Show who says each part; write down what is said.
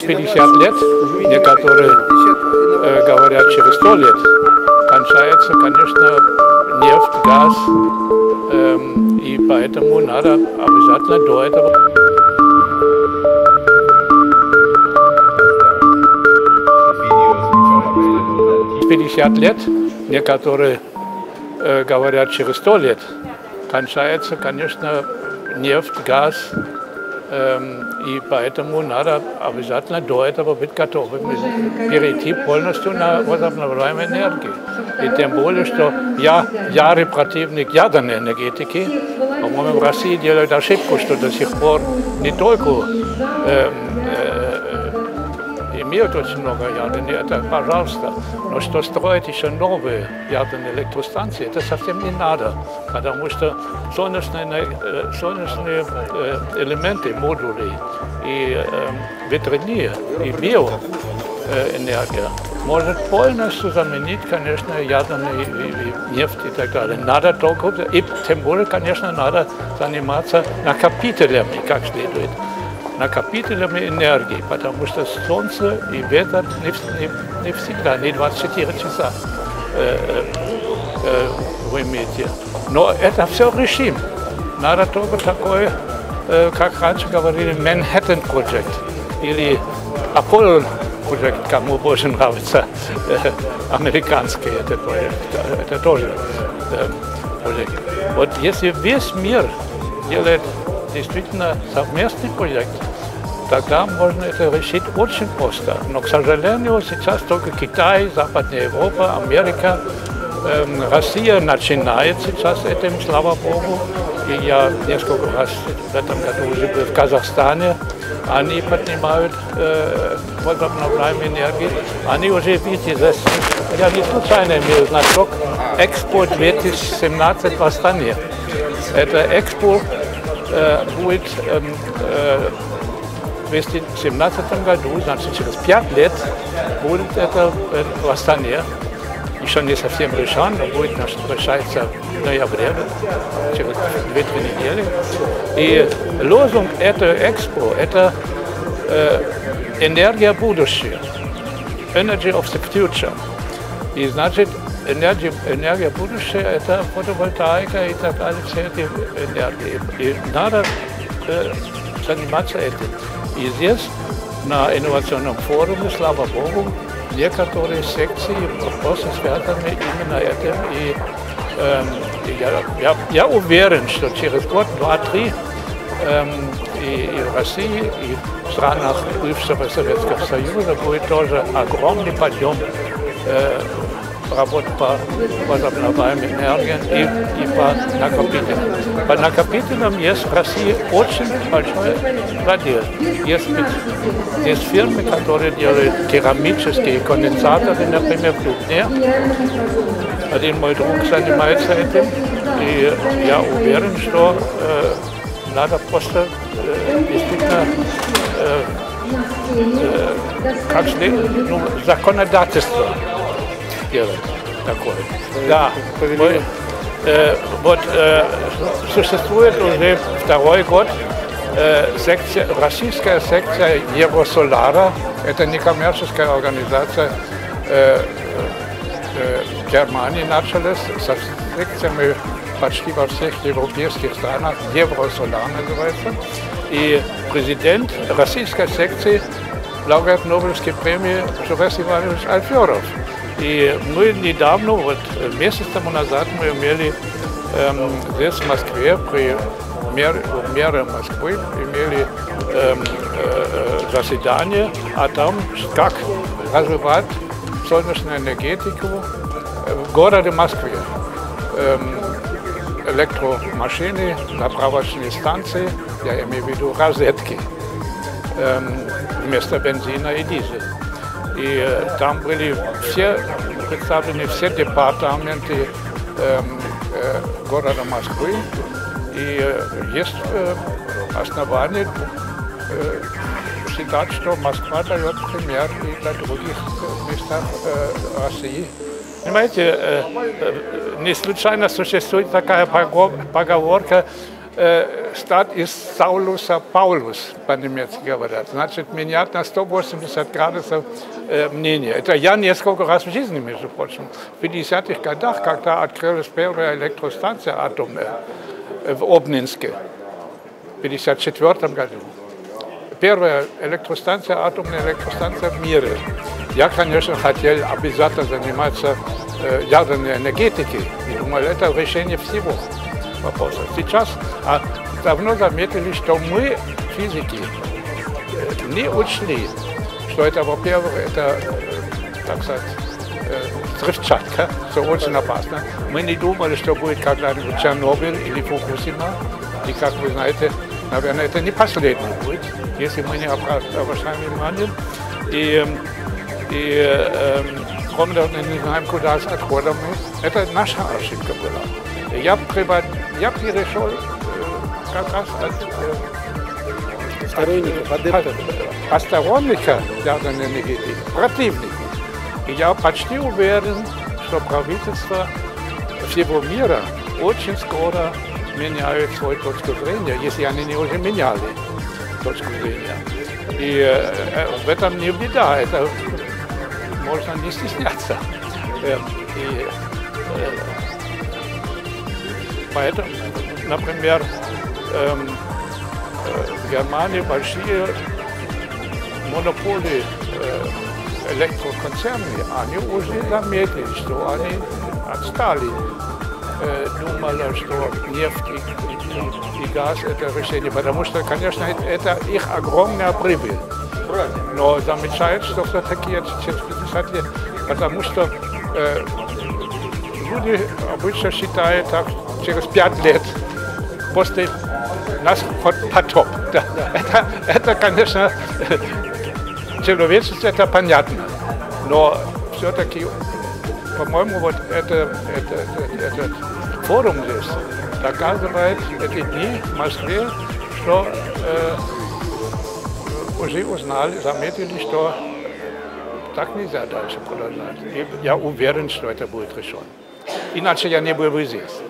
Speaker 1: 50 лет, некоторые говорят через 100 лет, кончается, конечно, нефть, газ, и поэтому надо обязательно до этого. 50 лет, некоторые говорят через 100 лет, кончается, конечно, нефть, газ, и поэтому надо обязательно до этого быть готовым перейти полностью на возобновляемые энергии. И тем более, что я противник ядерной энергетики, по-моему, в России делают ошибку, что до сих пор не только имеют очень много ядерной, это пожалуйста, но что строить еще новые ядерные электростанции, это совсем не надо, потому что солнечные элементы, модули и ветряные, и биоэнергия может полностью заменить, конечно, ядерную и нефть и так далее. Надо только, и тем более, конечно, надо заниматься накопителями, как следует. Накопителями энергии, потому что солнце и ветер не всегда, не 24 часа вы имеете. Но это все решим. Надо только такое, как раньше говорили, Manhattan Project или Apollo Project, кому больше нравится, американский этот проект. Это тоже проект. Вот если весь мир делает действительно совместный проект, тогда можно это решить очень просто. Но, к сожалению, сейчас только Китай, Западная Европа, Америка, Россия начинает сейчас этим, слава Богу. И я несколько раз в этом году уже был в Казахстане. Они поднимают возобновляемые энергии. Они уже, видите, я не случайно имел значок Экспо 2017 в Астане. Это Экспо будет в 2017 году, значит, через 5 лет будет это в Астане. Еще не совсем решен, но будет решаться в ноябре, через 2-3 недели. И лозунг этого Экспо – это энергия будущего, Energy of the Future. И значит, энергия будущего – это фотовольтаика и так далее, все эти энергии. И надо заниматься этим. И здесь, на инновационном форуме, слава Богу, некоторые секции, вопросы связаны именно этим. И я уверен, что через год, 2-3 и в России, и в странах бывшего Советского Союза будет тоже огромный подъем работ по возобновляемым энергиям и по накопителям. По накопителям есть в России очень большой задел. Есть фирмы, которые делают керамические конденсаторы, например, в Дубне. Один мой друг занимается этим, и я уверен, что надо просто действительно как законодательство делать такое. Да, существует уже 2-й год российская секция Евросолара. Это некоммерческая организация в Германии началась со секциями почти во всех европейских странах. Евросолар называется. И президент российской секции лауреат Нобелевской премии Журес Иванович Альферов. И мы недавно, вот месяц тому назад, мы имели здесь в Москве, при мэре Москвы, имели заседание о том, как развивать солнечную энергетику в городе Москве. Электромашины, заправочные станции, я имею в виду розетки, вместо бензина и дизеля. И там были представлены все департаменты города Москвы. И есть основания считать, что Москва дает пример и для других местах России. Понимаете, не случайно существует такая поговорка: Stad ist Saulus Paulus, по немецки говорят. Значит, менять на 180 градусов мнение. Это я несколько раз в жизни, между прочим. В 50-х годах, когда открылась первая электростанция атомная в Обнинске, в 1954 году. Первая электростанция, атомная электростанция в мире. Я, конечно, хотел обязательно заниматься ядерной энергетикой. И думал, это решение всего вопроса. Сейчас давно заметили, что мы, физики, не учли, что это, во-первых, это, так сказать, взрывчатка, что очень опасно. Мы не думали, что будет когда-нибудь Чернобыль или Фукусима. И, как вы знаете, наверное, это не последний будет, если мы не обращаем внимание. Кроме того, не знаем, куда с отходами. Это наша ошибка была. Я перешел как раз от посторонника ядерной энергетики, противника. И я почти уверен, что правительство всего мира очень скоро меняют свою точку зрения, если они не уже меняли точку зрения. И в этом не беда, это можно не стесняться. Поэтому, например, в Германии большие монополии электроконцерны, они уже заметили, что они отстали. Думали, что нефть и газ – это решение, потому что, конечно, это их огромная прибыль. Но замечают, что все-таки это через 50 лет, потому что люди обычно считают так, через 5 лет после нас потоп. Да. Это, конечно, человечество, это понятно, но все-таки, по-моему, вот этот форум здесь доказывает эти дни в Москве, что уже узнали, заметили, что так нельзя дальше продолжать. И я уверен, что это будет решено. Иначе я не был бы здесь.